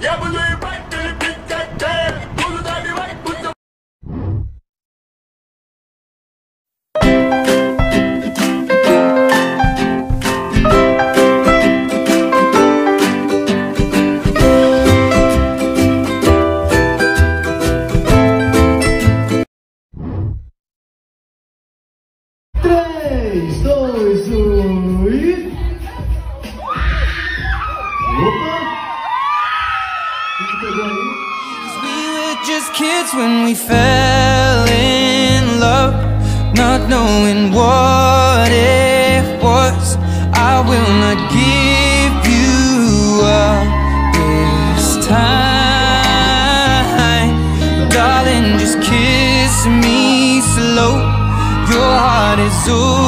Três, dois, um e... Opa! O que pegou aí? We were just kids when we fell in love, not knowing what it was. I will not give you up this time. Darling, just kiss me slow. Your heart is over.